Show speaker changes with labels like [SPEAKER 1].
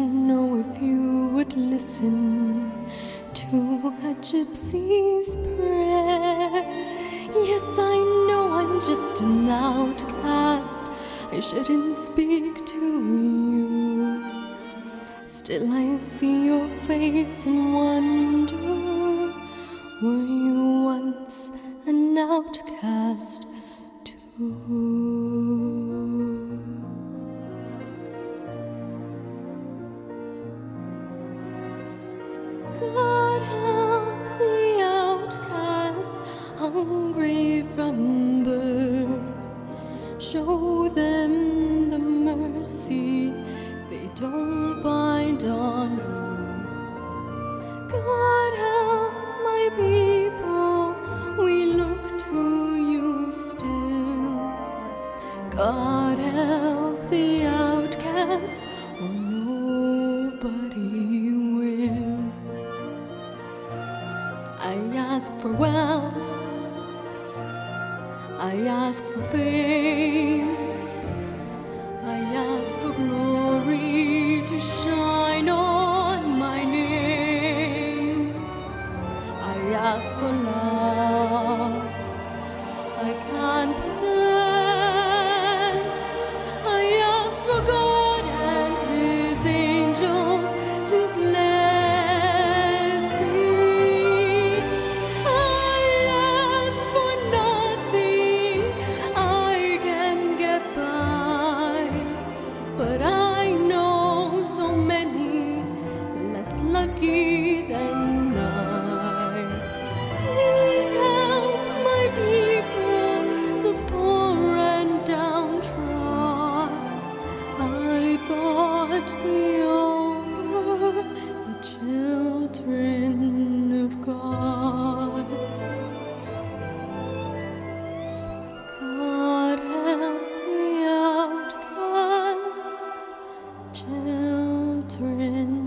[SPEAKER 1] know if you would listen to a gypsy's prayer. Yes, I know I'm just an outcast. I shouldn't speak to you. Still I see your face and wonder, were you once an outcast too? God help the outcasts, hungry from birth. Show them the mercy they don't find on earth. God help my people, we look to you still. God help the outcast, or nobody will. I ask for wealth, I ask for fame, I ask for glory to shine on my name. I ask for love I can't possess. I ask for God and His angels to bless me. I ask for nothing, I can get by, but I know so many less lucky than I. Please help my people, the poor and downtrodden. I thought we all were the children of God. God help the outcasts, children